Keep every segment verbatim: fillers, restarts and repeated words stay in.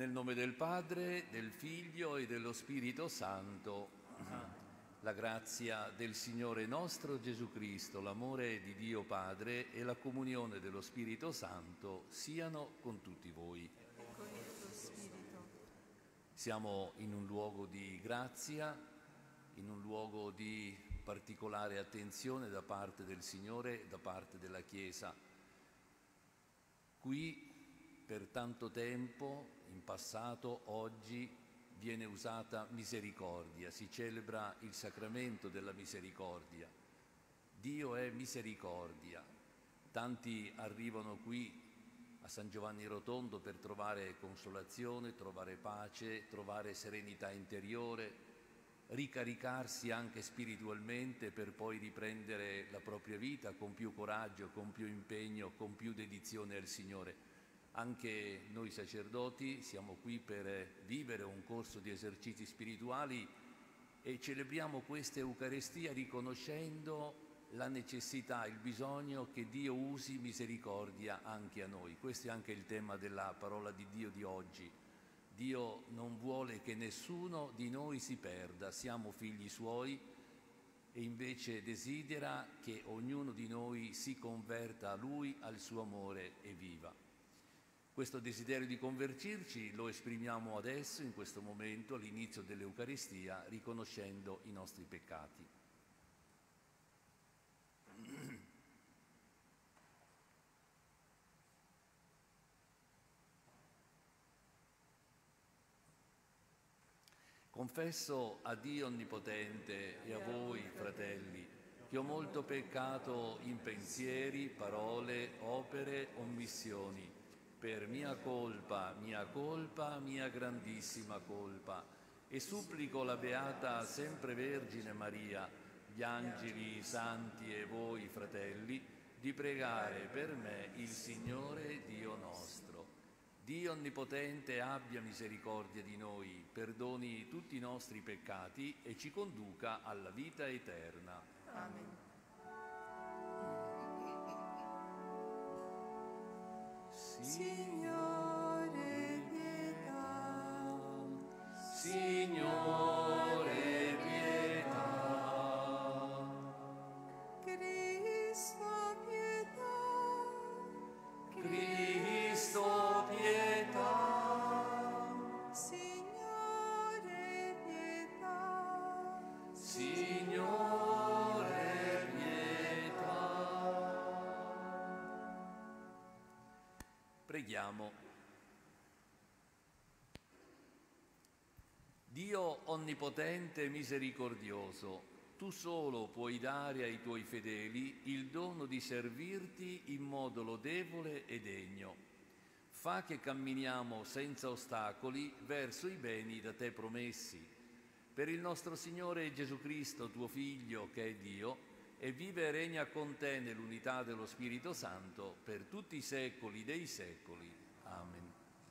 Nel nome del Padre, del Figlio e dello Spirito Santo, la grazia del Signore nostro Gesù Cristo, l'amore di Dio Padre e la comunione dello Spirito Santo siano con tutti voi. E con il tuo Spirito. Siamo in un luogo di grazia, in un luogo di particolare attenzione da parte del Signore e da parte della Chiesa. Qui per tanto tempo, in passato, oggi, viene usata misericordia, si celebra il sacramento della misericordia. Dio è misericordia. Tanti arrivano qui a San Giovanni Rotondo per trovare consolazione, trovare pace, trovare serenità interiore, ricaricarsi anche spiritualmente per poi riprendere la propria vita con più coraggio, con più impegno, con più dedizione al Signore. Anche noi sacerdoti siamo qui per vivere un corso di esercizi spirituali e celebriamo questa Eucaristia riconoscendo la necessità, il bisogno che Dio usi misericordia anche a noi. Questo è anche il tema della parola di Dio di oggi. Dio non vuole che nessuno di noi si perda, siamo figli Suoi e invece desidera che ognuno di noi si converta a Lui, al suo amore e viva. Questo desiderio di convertirci lo esprimiamo adesso, in questo momento, all'inizio dell'Eucaristia, riconoscendo i nostri peccati. Confesso a Dio Onnipotente e a voi, fratelli, che ho molto peccato in pensieri, parole, opere, omissioni, per mia colpa, mia colpa, mia grandissima colpa, e supplico la Beata Sempre Vergine Maria, gli angeli, i santi e voi, fratelli, di pregare per me il Signore Dio nostro. Dio Onnipotente abbia misericordia di noi, perdoni tutti i nostri peccati e ci conduca alla vita eterna. Amen. Signore, pietà. Signore, pietà. Cristo, pietà. Cristo, pietà. Signore, pietà. Signore, pietà. Preghiamo. Dio onnipotente e misericordioso, tu solo puoi dare ai tuoi fedeli il dono di servirti in modo lodevole e degno. Fa che camminiamo senza ostacoli verso i beni da te promessi. Per il nostro Signore Gesù Cristo, tuo Figlio, che è Dio, e vive e regna con te nell'unità dello Spirito Santo per tutti i secoli dei secoli. Amen.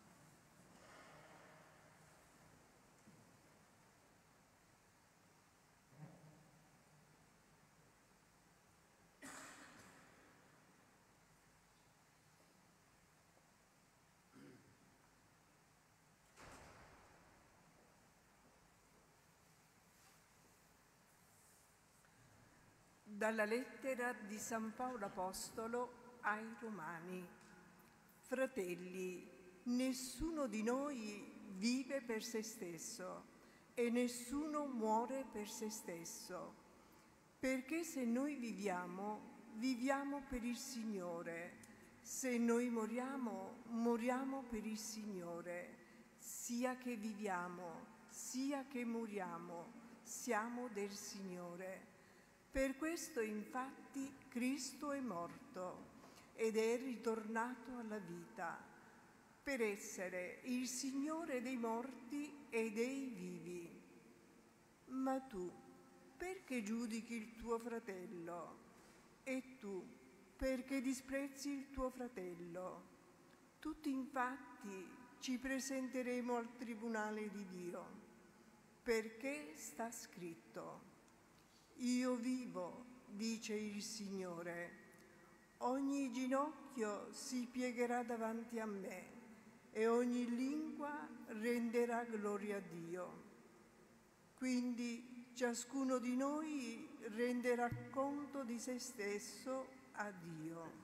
Dalla lettera di San Paolo Apostolo ai Romani. Fratelli, nessuno di noi vive per se stesso e nessuno muore per se stesso, perché se noi viviamo, viviamo per il Signore, se noi moriamo, moriamo per il Signore, sia che viviamo, sia che moriamo, siamo del Signore. Per questo infatti Cristo è morto ed è ritornato alla vita, per essere il Signore dei morti e dei vivi. Ma tu, perché giudichi il tuo fratello? E tu, perché disprezzi il tuo fratello? Tutti infatti ci presenteremo al tribunale di Dio, perché sta scritto: io vivo, dice il Signore, ogni ginocchio si piegherà davanti a me e ogni lingua renderà gloria a Dio. Quindi ciascuno di noi renderà conto di se stesso a Dio.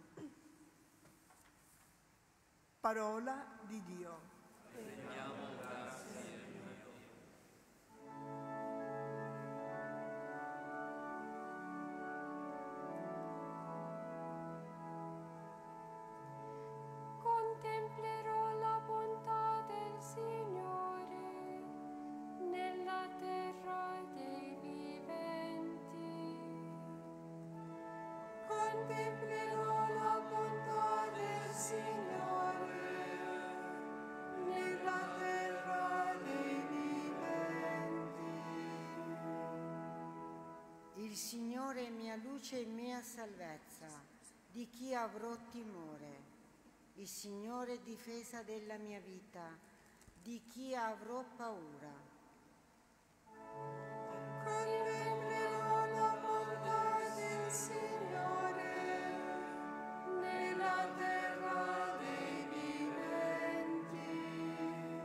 Parola di Dio. Rendiamo grazie a Dio. Contemplerò la bontà del Signore nella terra dei viventi. Contemplerò la bontà del Signore nella terra dei viventi. Il Signore è mia luce e mia salvezza, di chi avrò timore? Il Signore è difesa della mia vita, di chi avrò paura? Contemplerò la bontà del Signore nella terra dei viventi.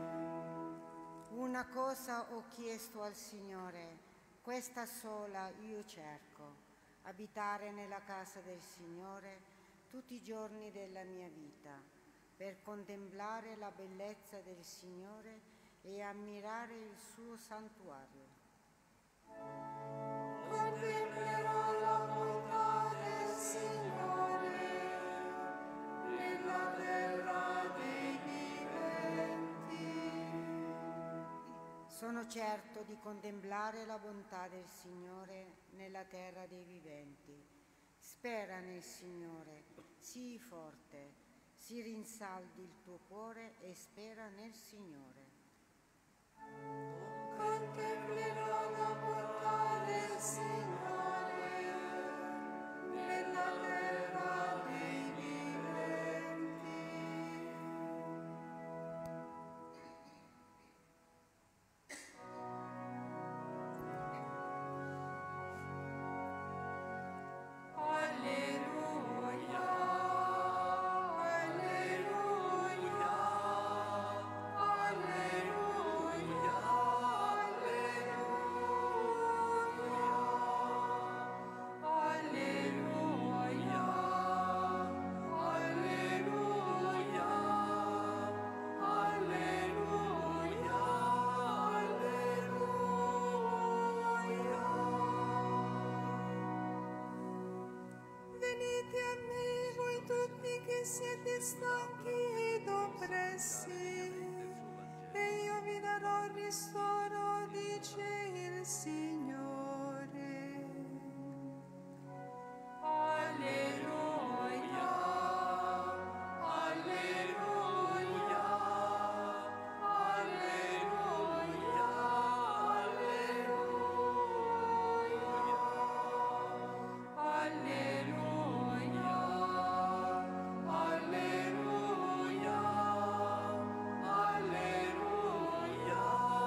Una cosa ho chiesto al Signore, questa sola io cerco, abitare nella casa del Signore tutti i giorni della mia vita, per contemplare la bellezza del Signore e ammirare il suo santuario. Contemplerò la bontà del Signore nella terra dei viventi. Sono certo di contemplare la bontà del Signore nella terra dei viventi. Spera nel Signore, sii forte, si rinsaldi il tuo cuore e spera nel Signore. Contemplerò la bontà del Signore nella terra dei viventi. Alleluia, alleluia, alleluia, alleluia, alleluia, alleluia, alleluia. Venite a me voi tutti che siete stanchi ed oppressi, e io vi darò ristoro, dice il Signore. Alleluia, alleluia, alleluia, alleluia, alleluia, alleluia, alleluia,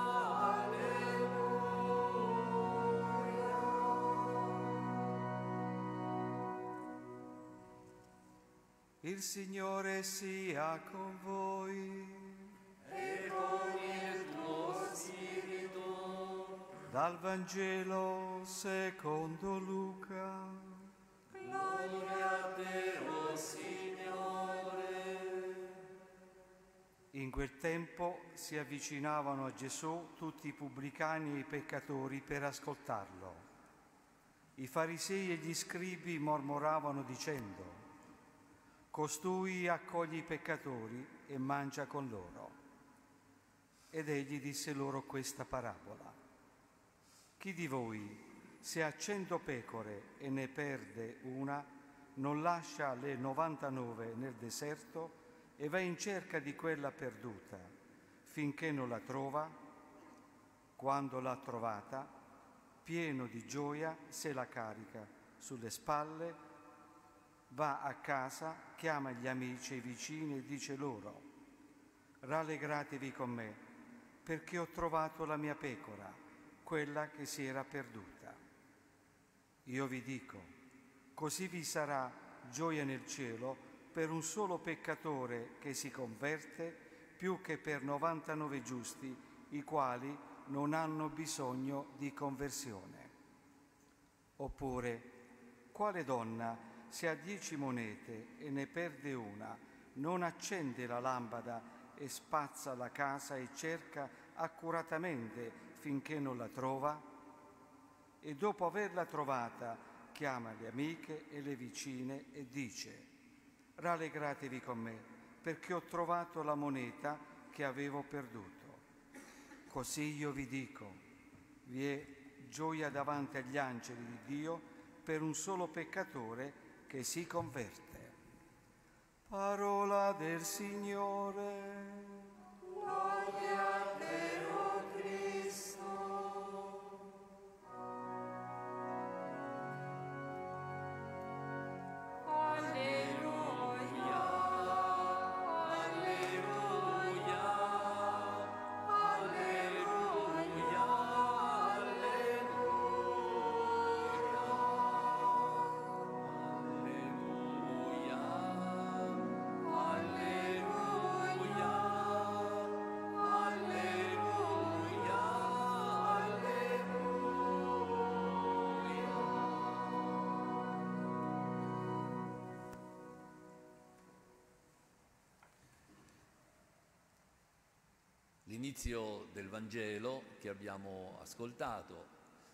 Il Signore sia con voi. e con il tuo spirito. Dal Vangelo secondo Luca. Gloria a te, o Signore. In quel tempo si avvicinavano a Gesù tutti i pubblicani e i peccatori per ascoltarlo. I farisei e gli scribi mormoravano dicendo: costui accoglie i peccatori e mangia con loro. Ed egli disse loro questa parabola: chi di voi, se ha cento pecore e ne perde una, non lascia le novantanove nel deserto e va in cerca di quella perduta finché non la trova? Quando l'ha trovata, pieno di gioia, se la carica sulle spalle, va a casa, chiama gli amici e i vicini e dice loro: rallegratevi con me, perché ho trovato la mia pecora, quella che si era perduta. Io vi dico, così vi sarà gioia nel cielo per un solo peccatore che si converte più che per novantanove giusti, i quali non hanno bisogno di conversione. Oppure, quale donna, se ha dieci monete e ne perde una, non accende la lampada e spazza la casa e cerca accuratamente finché non la trova? E dopo averla trovata chiama le amiche e le vicine e dice: rallegratevi con me, perché ho trovato la moneta che avevo perduto. Così io vi dico, vi è gioia davanti agli angeli di Dio per un solo peccatore che si converte. Parola del Signore. Gloria a te, o Cristo. Alleluia, alleluia, alleluia, L'inizio del Vangelo che abbiamo ascoltato,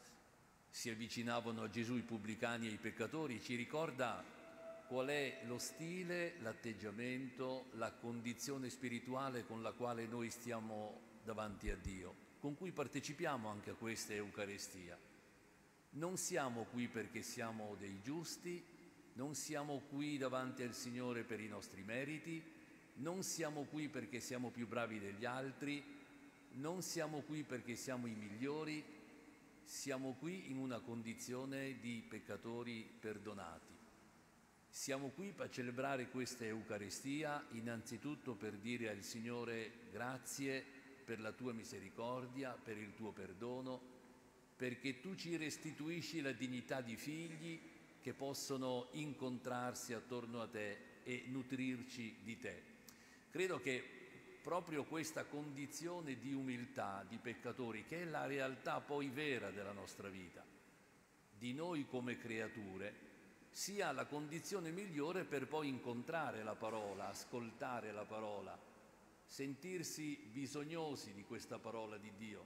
si avvicinavano a Gesù i pubblicani e i peccatori, ci ricorda qual è lo stile, l'atteggiamento, la condizione spirituale con la quale noi stiamo davanti a Dio, con cui partecipiamo anche a questa Eucaristia. Non siamo qui perché siamo dei giusti, non siamo qui davanti al Signore per i nostri meriti, non siamo qui perché siamo più bravi degli altri, non siamo qui perché siamo i migliori, siamo qui in una condizione di peccatori perdonati. Siamo qui per celebrare questa Eucaristia innanzitutto per dire al Signore grazie per la tua misericordia, per il tuo perdono, perché tu ci restituisci la dignità di figli che possono incontrarsi attorno a te e nutrirci di te. Credo che proprio questa condizione di umiltà, di peccatori, che è la realtà poi vera della nostra vita, di noi come creature, sia la condizione migliore per poi incontrare la parola, ascoltare la parola, sentirsi bisognosi di questa parola di Dio.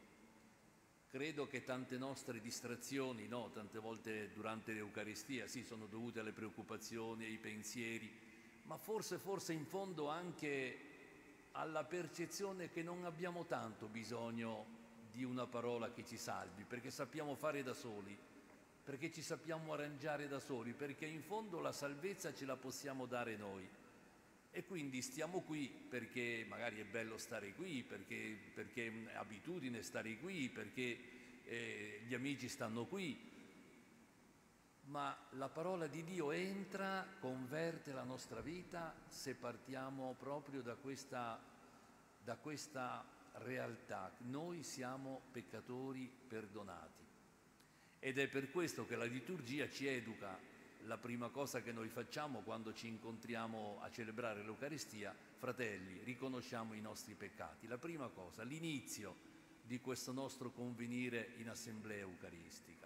Credo che tante nostre distrazioni, no, tante volte durante l'Eucaristia, sì, sono dovute alle preoccupazioni, ai pensieri, ma forse, forse in fondo anche alla percezione che non abbiamo tanto bisogno di una parola che ci salvi, perché sappiamo fare da soli, perché ci sappiamo arrangiare da soli, perché in fondo la salvezza ce la possiamo dare noi. E quindi stiamo qui perché magari è bello stare qui, perché, perché è abitudine stare qui, perché eh, gli amici stanno qui. Ma la parola di Dio entra, converte la nostra vita se partiamo proprio da questa, da questa realtà. Noi siamo peccatori perdonati. Ed è per questo che la liturgia ci educa. La prima cosa che noi facciamo quando ci incontriamo a celebrare l'Eucaristia, fratelli, riconosciamo i nostri peccati. La prima cosa, l'inizio di questo nostro convenire in assemblea eucaristica.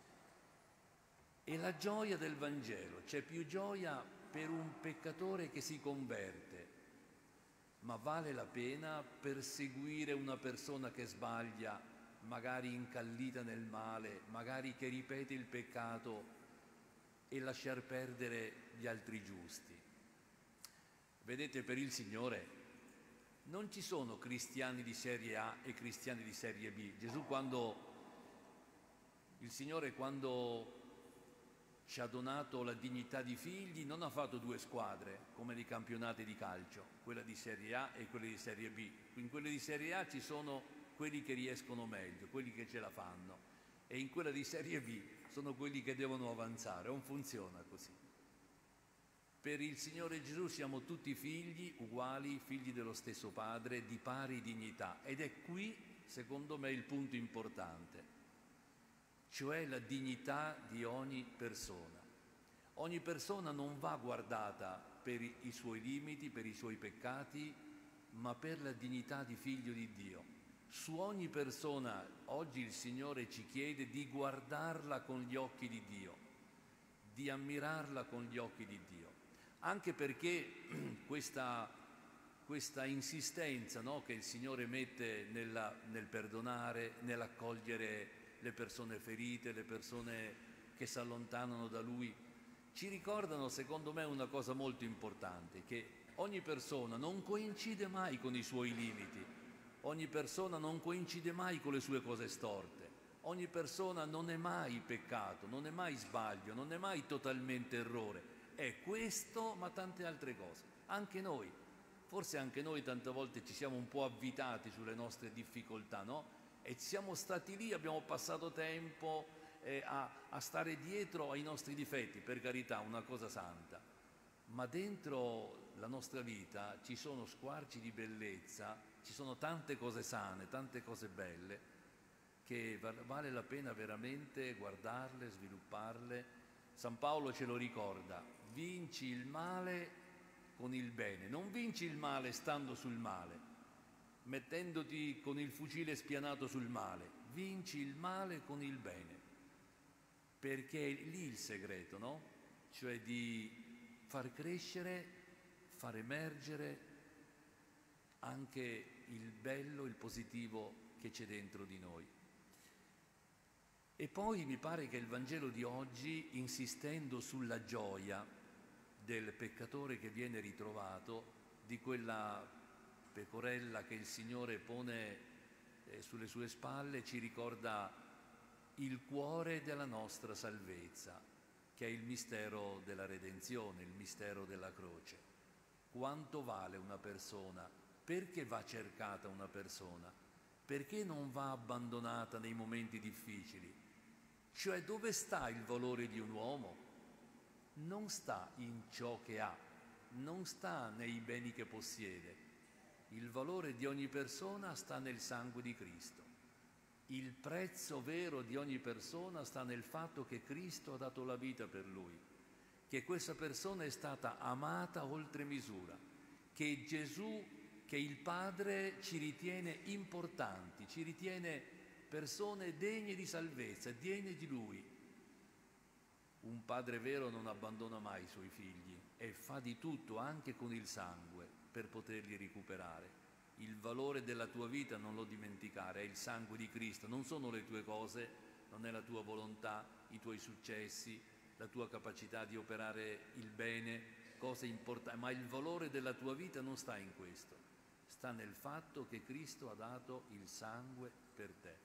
E la gioia del Vangelo, c'è più gioia per un peccatore che si converte, ma vale la pena perseguire una persona che sbaglia, magari incallita nel male, magari che ripete il peccato e lasciar perdere gli altri giusti. Vedete, per il Signore non ci sono cristiani di serie A e cristiani di serie B. Gesù quando, il Signore quando ci ha donato la dignità di figli, non ha fatto due squadre come nei campionati di calcio, quella di Serie A e quella di Serie B. In quelle di Serie A ci sono quelli che riescono meglio, quelli che ce la fanno, e in quella di Serie B sono quelli che devono avanzare. Non funziona così. Per il Signore Gesù siamo tutti figli uguali, figli dello stesso Padre, di pari dignità. Ed è qui, secondo me, il punto importante, cioè la dignità di ogni persona. Ogni persona non va guardata per i suoi limiti, per i suoi peccati, ma per la dignità di figlio di Dio. Su ogni persona oggi il Signore ci chiede di guardarla con gli occhi di Dio, di ammirarla con gli occhi di Dio, anche perché questa, questa insistenza, no, che il Signore mette nella, nel perdonare, nell'accogliere le persone ferite, le persone che si allontanano da Lui, ci ricordano, secondo me, una cosa molto importante, che ogni persona non coincide mai con i suoi limiti, ogni persona non coincide mai con le sue cose storte, ogni persona non è mai peccato, non è mai sbaglio, non è mai totalmente errore. È questo, ma tante altre cose. Anche noi, forse anche noi tante volte ci siamo un po' avvitati sulle nostre difficoltà, no? E siamo stati lì, abbiamo passato tempo eh, a, a stare dietro ai nostri difetti, per carità, una cosa santa. Ma dentro la nostra vita ci sono squarci di bellezza, ci sono tante cose sane, tante cose belle, che vale la pena veramente guardarle, svilupparle. San Paolo ce lo ricorda: vinci il male con il bene, non vinci il male stando sul male, mettendoti con il fucile spianato sul male, vinci il male con il bene, perché è lì il segreto, no? Cioè di far crescere, far emergere anche il bello, il positivo che c'è dentro di noi. E poi mi pare che il Vangelo di oggi, insistendo sulla gioia del peccatore che viene ritrovato, di quella pecorella che il Signore pone eh, sulle sue spalle, ci ricorda il cuore della nostra salvezza, che è il mistero della redenzione, il mistero della croce. Quanto vale una persona? Perché va cercata una persona? Perché non va abbandonata nei momenti difficili? Cioè, dove sta il valore di un uomo? Non sta in ciò che ha, non sta nei beni che possiede. Il valore di ogni persona sta nel sangue di Cristo. Il prezzo vero di ogni persona sta nel fatto che Cristo ha dato la vita per lui, che questa persona è stata amata oltre misura, che Gesù, che il Padre ci ritiene importanti, ci ritiene persone degne di salvezza, degne di Lui. Un padre vero non abbandona mai i suoi figli e fa di tutto, anche con il sangue, per poterli recuperare. Il valore della tua vita non lo dimenticare, è il sangue di Cristo, non sono le tue cose, non è la tua volontà, i tuoi successi, la tua capacità di operare il bene, cose importanti, ma il valore della tua vita non sta in questo, sta nel fatto che Cristo ha dato il sangue per te.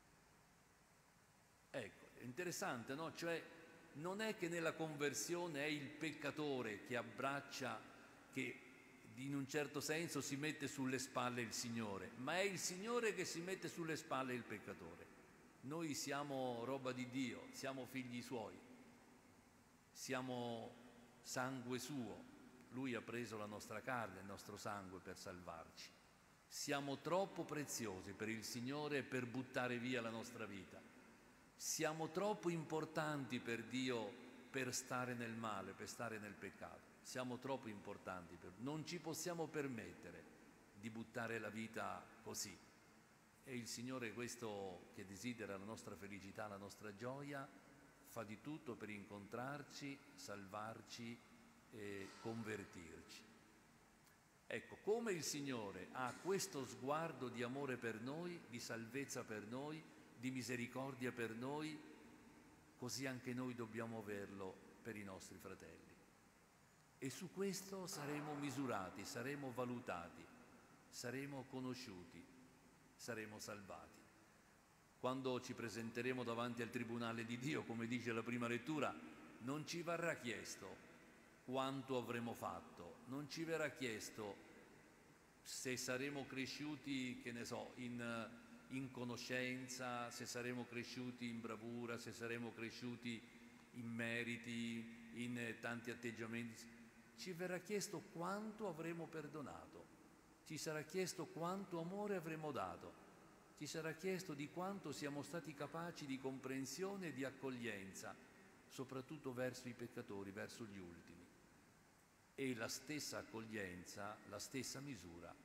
Ecco, è interessante, no? Cioè, non è che nella conversione è il peccatore che abbraccia, che in un certo senso si mette sulle spalle il Signore, ma è il Signore che si mette sulle spalle il peccatore. Noi siamo roba di Dio, siamo figli Suoi, siamo sangue Suo. Lui ha preso la nostra carne, il nostro sangue per salvarci. Siamo troppo preziosi per il Signore per buttare via la nostra vita. Siamo troppo importanti per Dio per stare nel male, per stare nel peccato. Siamo troppo importanti, per... non ci possiamo permettere di buttare la vita così. E il Signore, questo che desidera la nostra felicità, la nostra gioia, fa di tutto per incontrarci, salvarci e convertirci. Ecco, come il Signore ha questo sguardo di amore per noi, di salvezza per noi, di misericordia per noi, così anche noi dobbiamo averlo per i nostri fratelli. E su questo saremo misurati, saremo valutati, saremo conosciuti, saremo salvati. Quando ci presenteremo davanti al tribunale di Dio, come dice la prima lettura, non ci verrà chiesto quanto avremo fatto, non ci verrà chiesto se saremo cresciuti, che ne so, in... in conoscenza, se saremo cresciuti in bravura, se saremo cresciuti in meriti, in tanti atteggiamenti. Ci verrà chiesto quanto avremo perdonato, ci sarà chiesto quanto amore avremo dato, ci sarà chiesto di quanto siamo stati capaci di comprensione e di accoglienza, soprattutto verso i peccatori, verso gli ultimi. E la stessa accoglienza, la stessa misura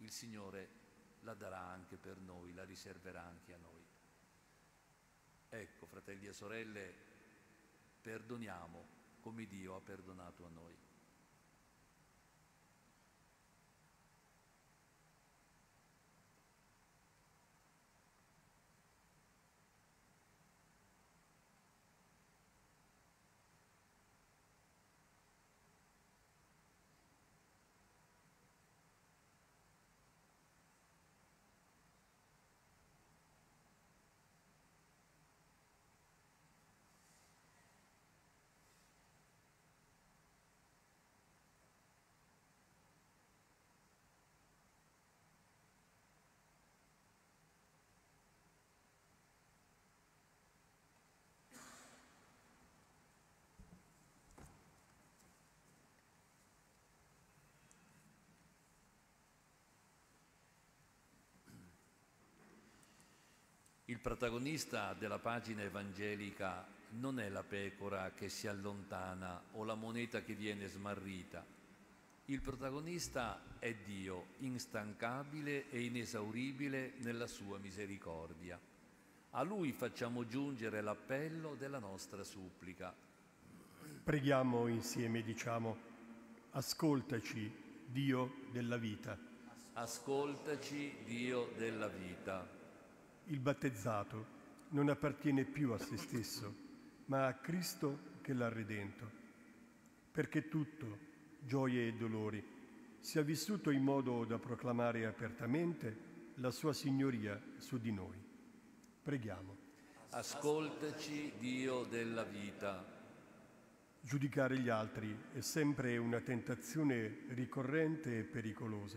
il Signore la darà anche per noi, la riserverà anche a noi. Ecco, fratelli e sorelle, perdoniamo come Dio ha perdonato a noi. Il protagonista della pagina evangelica non è la pecora che si allontana o la moneta che viene smarrita. Il protagonista è Dio, instancabile e inesauribile nella sua misericordia. A Lui facciamo giungere l'appello della nostra supplica. Preghiamo insieme, diciamo: ascoltaci, Dio della vita. Ascoltaci, Dio della vita. Il battezzato non appartiene più a se stesso, ma a Cristo che l'ha redento, perché tutto, gioie e dolori, sia vissuto in modo da proclamare apertamente la sua signoria su di noi. Preghiamo. Ascoltaci, Dio della vita. Giudicare gli altri è sempre una tentazione ricorrente e pericolosa,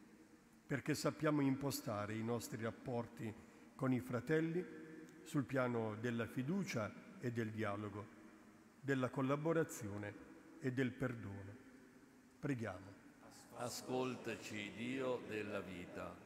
perché sappiamo impostare i nostri rapporti con i fratelli sul piano della fiducia e del dialogo, della collaborazione e del perdono. Preghiamo. Ascoltaci, Dio della vita.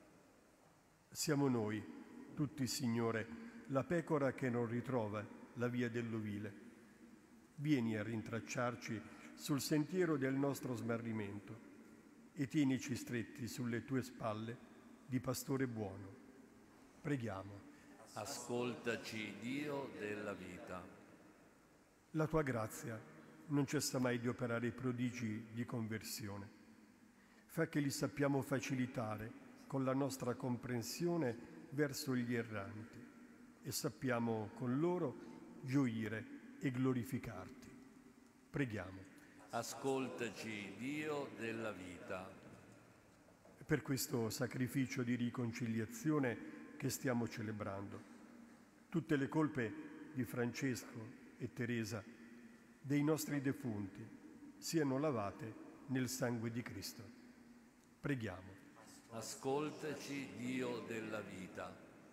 Siamo noi, tutti, Signore, la pecora che non ritrova la via dell'ovile. Vieni a rintracciarci sul sentiero del nostro smarrimento e tienici stretti sulle tue spalle di pastore buono. Preghiamo. Ascoltaci, Dio della vita. La tua grazia non cessa mai di operare i prodigi di conversione. Fa che li sappiamo facilitare con la nostra comprensione verso gli erranti e sappiamo con loro gioire e glorificarti. Preghiamo. Ascoltaci, Dio della vita. Per questo sacrificio di riconciliazione che stiamo celebrando, tutte le colpe di Francesco e Teresa, dei nostri defunti, siano lavate nel sangue di Cristo. Preghiamo. Ascoltaci, Dio della vita.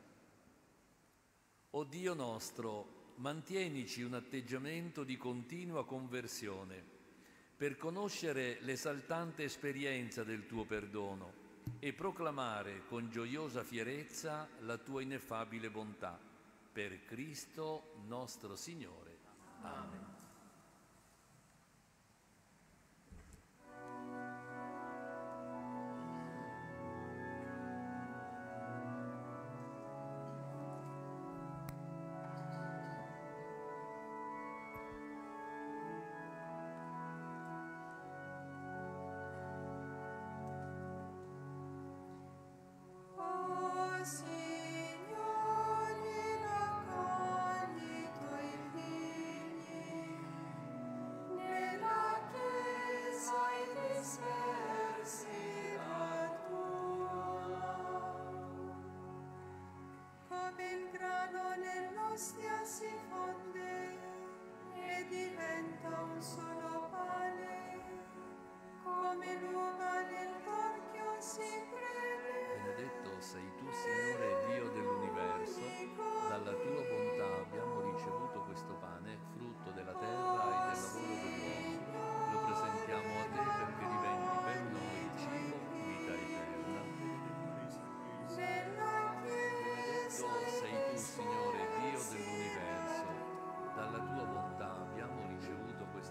O Dio nostro, mantienici un atteggiamento di continua conversione, per conoscere l'esaltante esperienza del tuo perdono e proclamare con gioiosa fierezza la tua ineffabile bontà. Per Cristo nostro Signore. Amen.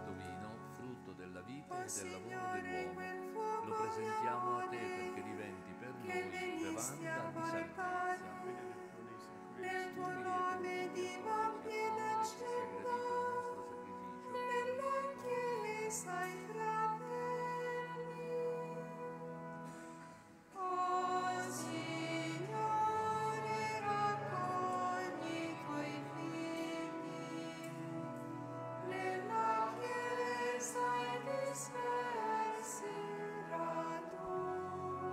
Del lavoro dell'uomo, lo presentiamo a te perché diventi che noi venisti a bevanda di varcare salvezza. nel tuo nome divampi l'accetta nella Chiesa i fratelli. O Signore, raccogli i tuoi figli nella Chiesa e dispersi il raduno.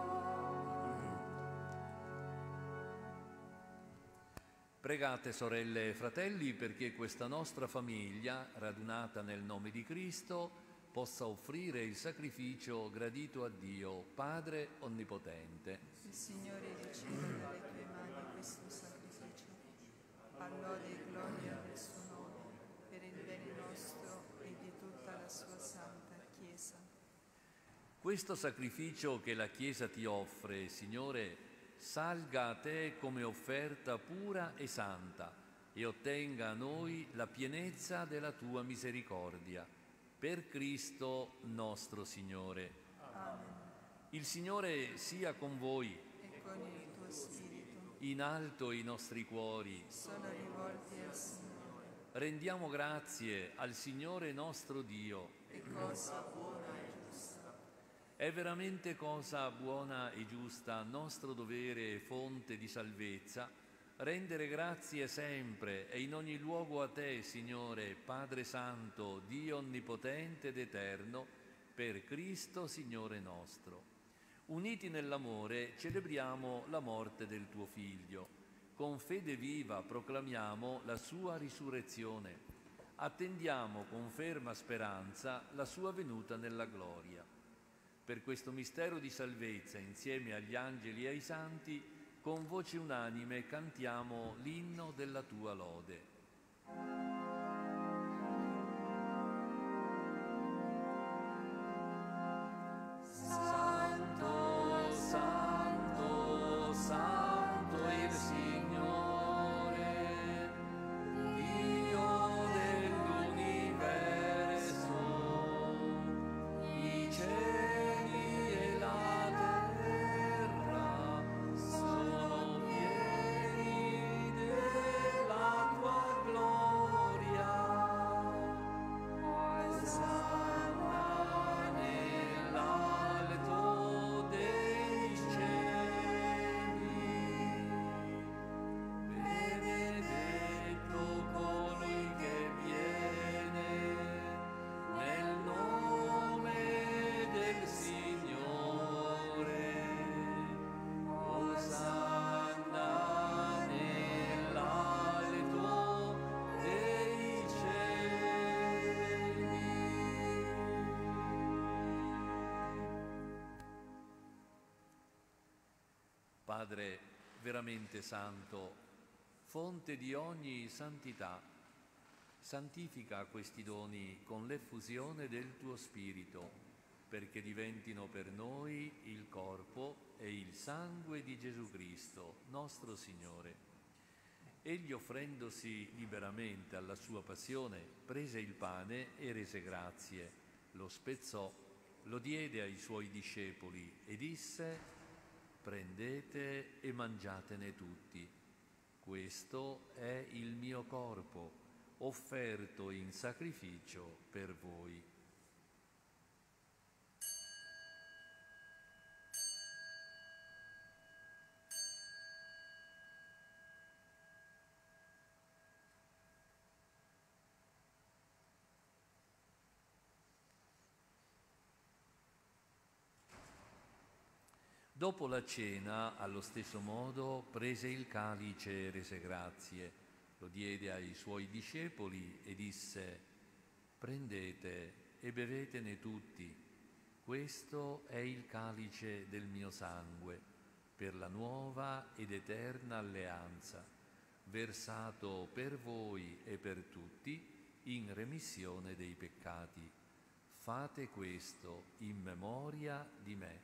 Pregate, sorelle e fratelli, perché questa nostra famiglia, radunata nel nome di Cristo, possa offrire il sacrificio gradito a Dio, Padre Onnipotente. Il Signore riceva dalle tue mani questo sacrificio, a lode e gloria del suo nome, per il bene nostro e di tutta la sua santa Chiesa. Questo sacrificio che la Chiesa ti offre, Signore, salga a te come offerta pura e santa e ottenga a noi la pienezza della tua misericordia. Per Cristo nostro Signore. Amen. Il Signore sia con voi. E con il tuo spirito In alto i nostri cuori. sono rivolti al Signore. Rendiamo grazie al Signore nostro Dio. È cosa buona e giusta. È veramente cosa buona e giusta, nostro dovere e fonte di salvezza, rendere grazie sempre e in ogni luogo a Te, Signore, Padre Santo, Dio Onnipotente ed Eterno, per Cristo, Signore nostro. Uniti nell'amore, celebriamo la morte del Tuo Figlio. Con fede viva proclamiamo la Sua risurrezione. Attendiamo con ferma speranza la Sua venuta nella gloria. Per questo mistero di salvezza, insieme agli angeli e ai santi, con voce unanime cantiamo l'inno della tua lode. Santo, santo, santo è il Signore, Dio dell'universo, i cieli e la terra sono pieni della tua gloria. Osanna nell'alto dei cieli. Benedetto colui che viene nel nome del Signore. Osanna nell'alto dei cieli. Padre veramente santo, fonte di ogni santità, santifica questi doni con l'effusione del tuo Spirito, perché diventino per noi il corpo e il sangue di Gesù Cristo, nostro Signore. Egli, offrendosi liberamente alla sua passione, prese il pane e rese grazie, lo spezzò, lo diede ai suoi discepoli e disse: prendete e mangiatene tutti. Questo è il mio corpo, offerto in sacrificio per voi. Dopo la cena, allo stesso modo, prese il calice e rese grazie, lo diede ai suoi discepoli e disse: prendete e bevetene tutti, questo è il calice del mio sangue, per la nuova ed eterna alleanza, versato per voi e per tutti in remissione dei peccati. Fate questo in memoria di me.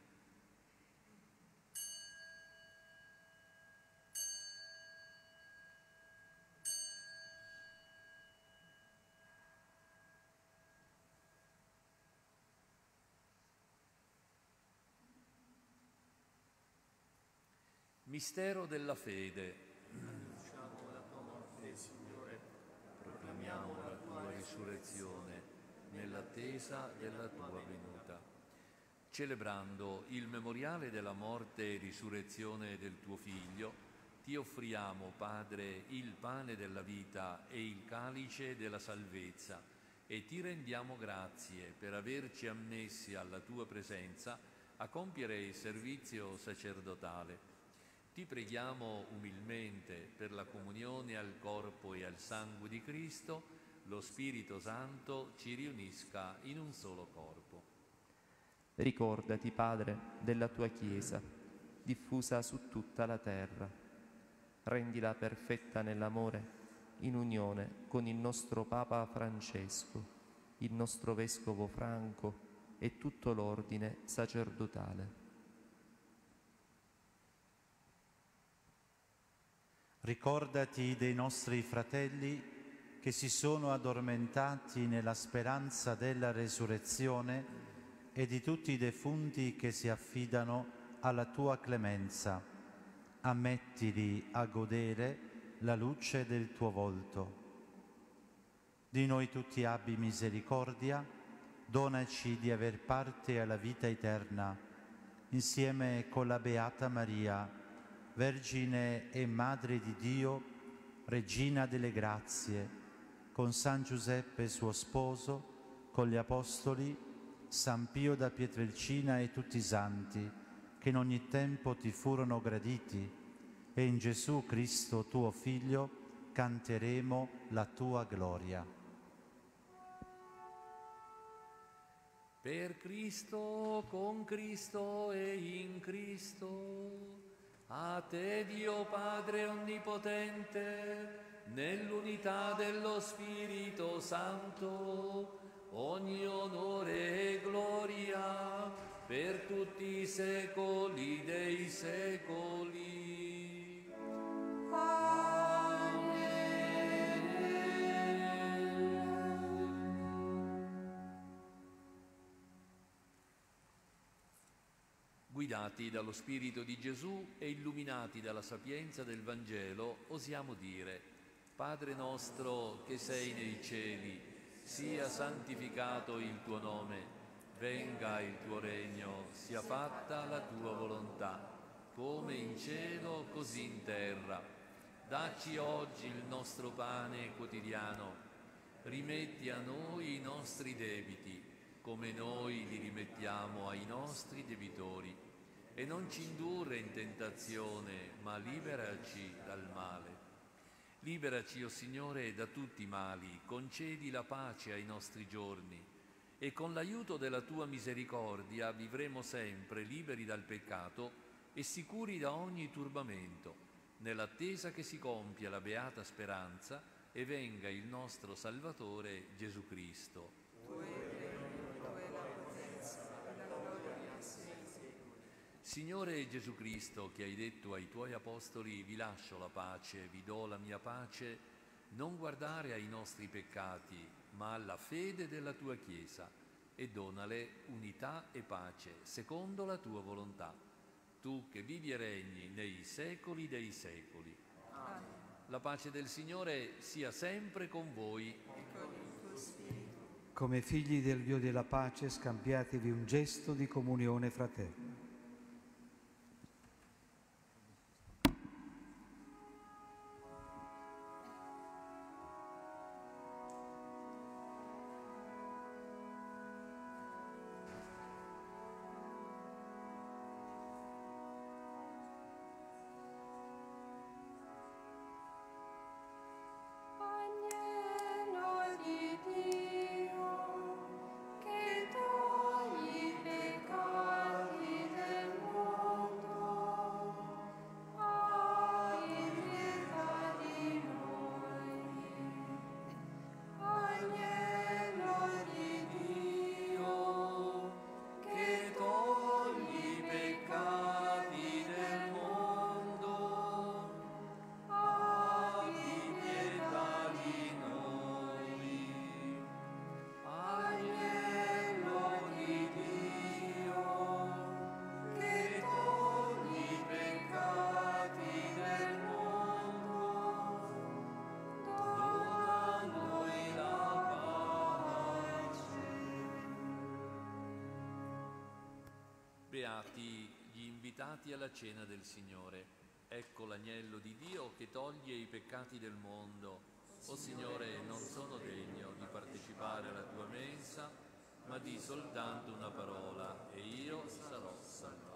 Mistero della fede. Annunciamo la tua morte, Signore. Proclamiamo la tua risurrezione nell'attesa della tua venuta. Celebrando il memoriale della morte e risurrezione del tuo Figlio, ti offriamo, Padre, il pane della vita e il calice della salvezza e ti rendiamo grazie per averci ammessi alla tua presenza a compiere il servizio sacerdotale. Ti preghiamo umilmente per la comunione al corpo e al sangue di Cristo, lo Spirito Santo ci riunisca in un solo corpo. Ricordati, Padre, della tua Chiesa, diffusa su tutta la terra. Rendila perfetta nell'amore, in unione con il nostro Papa Francesco, il nostro Vescovo Franco e tutto l'ordine sacerdotale. Ricordati dei nostri fratelli che si sono addormentati nella speranza della resurrezione e di tutti i defunti che si affidano alla tua clemenza. Ammettili a godere la luce del tuo volto. Di noi tutti abbi misericordia, donaci di aver parte alla vita eterna, insieme con la Beata Maria, Vergine e Madre di Dio, Regina delle grazie, con San Giuseppe suo sposo, con gli Apostoli, San Pio da Pietrelcina e tutti i santi, che in ogni tempo ti furono graditi, e in Gesù Cristo tuo Figlio canteremo la tua gloria. Per Cristo, con Cristo e in Cristo, a te Dio Padre Onnipotente, nell'unità dello Spirito Santo, ogni onore e gloria per tutti i secoli dei secoli. Guidati dallo Spirito di Gesù e illuminati dalla sapienza del Vangelo, osiamo dire: Padre nostro che sei nei cieli, sia santificato il tuo nome. Venga il tuo regno, sia fatta la tua volontà, come in cielo così in terra. Dacci oggi il nostro pane quotidiano. Rimetti a noi i nostri debiti, come noi li rimettiamo ai nostri debitori. E non ci indurre in tentazione, ma liberaci dal male. Liberaci, o Signore, da tutti i mali, concedi la pace ai nostri giorni, e con l'aiuto della tua misericordia vivremo sempre liberi dal peccato e sicuri da ogni turbamento, nell'attesa che si compia la beata speranza e venga il nostro Salvatore Gesù Cristo. Tu è il regno, tu è la potenza e la gloria per sempre. Signore Gesù Cristo, che hai detto ai tuoi apostoli: vi lascio la pace, vi do la mia pace, non guardare ai nostri peccati, ma alla fede della tua Chiesa, e donale unità e pace, secondo la tua volontà. Tu che vivi e regni nei secoli dei secoli. Amen. La pace del Signore sia sempre con voi. E con il tuo spirito. Come figli del Dio della pace, scambiatevi un gesto di comunione fraterna. Agnello di Dio, che togli i peccati beati gli invitati alla cena del Signore. Ecco l'agnello di Dio che toglie i peccati del mondo. O Signore, non sono degno di partecipare alla tua mensa, ma di soltanto una parola e io sarò salvato.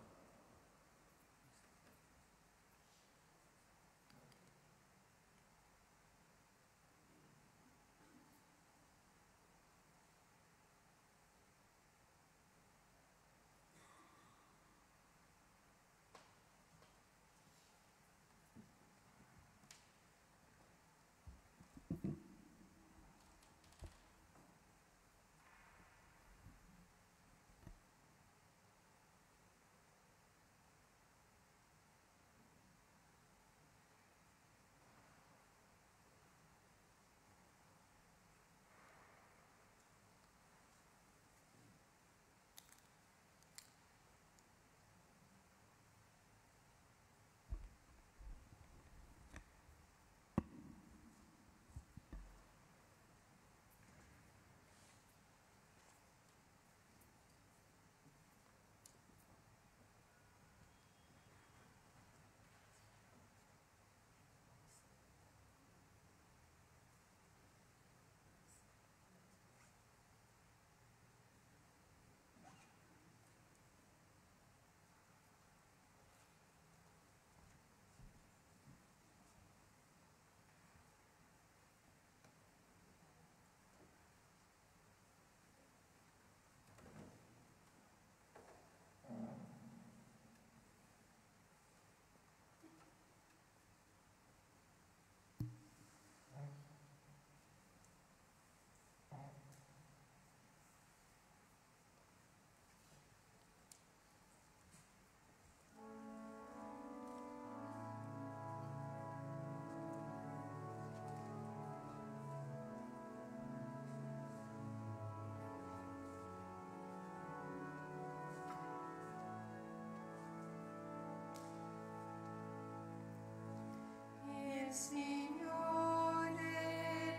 Signore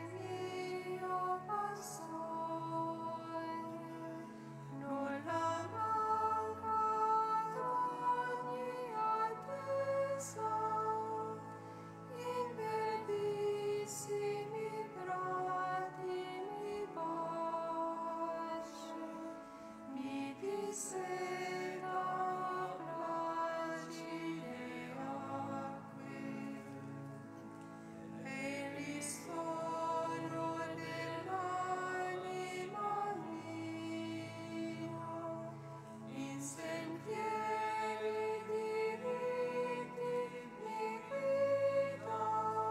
mio pastore, nulla manca d'ogni attesa, in verdissimi prati mi pasce, mi disseta placide acque. E il ristoro dell'anima mia, in sentieri diritti mi guida,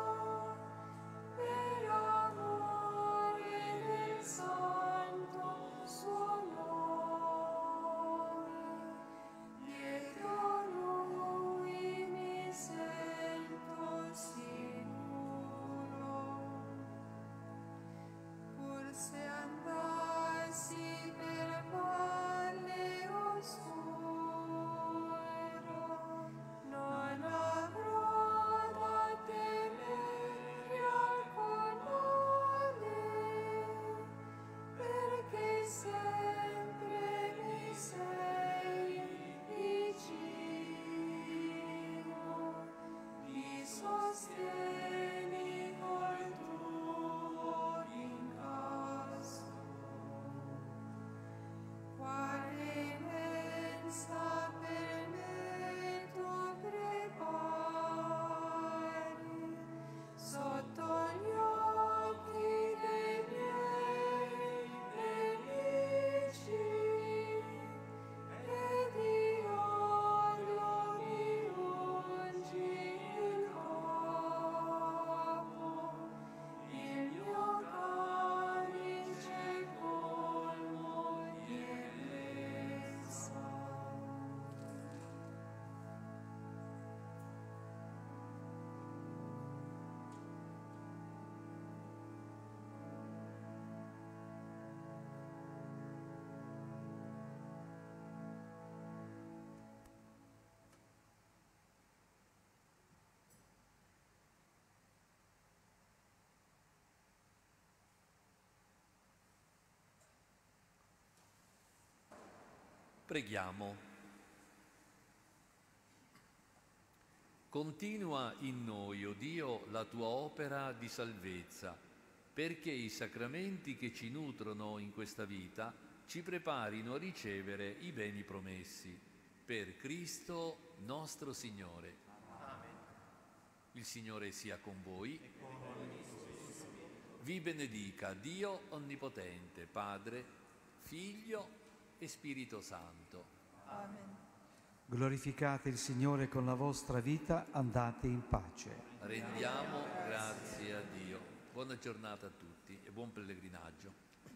per amore del santo suo nome. Dietro lui mi sento sicuro. Pur se andassi per valle oscura, non avrò da temere alcun male, perché sempre mi sei vicino, mi sostieni col tuo incasso. Quale mensa per me tu prepari, sotto gli occhi dei miei nemici, ed io mi ungi il capo, il mio calice colmo di ebbrezza. Preghiamo. Continua in noi, o Dio, la tua opera di salvezza, perché i sacramenti che ci nutrono in questa vita ci preparino a ricevere i beni promessi. Per Cristo nostro Signore. Amen. Il Signore sia con voi. Vi benedica Dio Onnipotente, Padre, Figlio e Spirito Santo. Amen. Glorificate il Signore con la vostra vita, andate in pace. Rendiamo grazie a Dio. Buona giornata a tutti e buon pellegrinaggio.